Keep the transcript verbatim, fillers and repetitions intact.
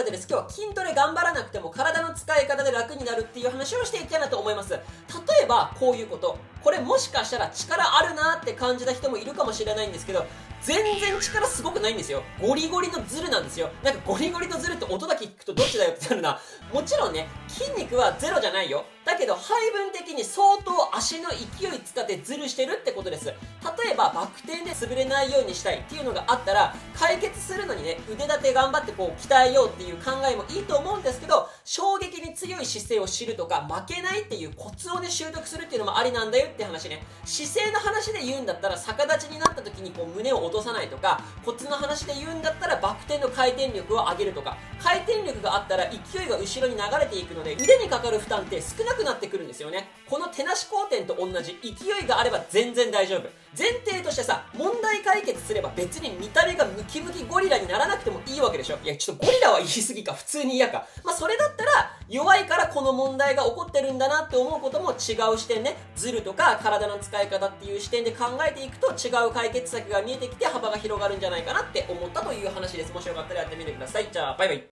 でです。今日は筋トレ頑張らなくても体の使い方で楽になるっていう話をしていきたいなと思います。例えばこういうこと、これもしかしたら力あるなって感じた人もいるかもしれないんですけど、全然力すごくないんですよ。ゴリゴリのズルなんですよ。なんかゴリゴリのズルって音だけ聞くとどっちだよってなるな。もちろんね、筋肉はゼロじゃないよ。だけど配分的に相当足の勢い使ってズルしてるってことです。例えばバク転で潰れないようにしたいっていうのがあったら、解決するのにね、腕立て頑張ってこう鍛えようっていう考えもいいと思うんですけど、衝撃に強い姿勢を知るとか負けないっていうコツをね習得するっていうのもありなんだよって話ね。姿勢の話で言うんだったら逆立ちになった時にこう胸を落とさないとか、コツの話で言うんだったらバク転の回転力を上げるとか、回転力があったら勢いが後ろに流れていくので腕にかかる負担って少なくなってくるんですよね。この手なし後転と同じ、勢いがあれば全然大丈夫。前提としてさ、問題解決すれば別に見た目がムキムキゴリラにならなくてもいいわけでしょ。いやちょっとゴリラは言い過ぎか、普通に嫌か。まあそれだったら弱いからこの問題が起こってるんだなって思うことも違う視点ね、ズルとか体の使い方っていう視点で考えていくと違う解決策が見えてきて幅が広がるんじゃないかなって思ったという話です。もしよかったらやってみてください。じゃあバイバイ。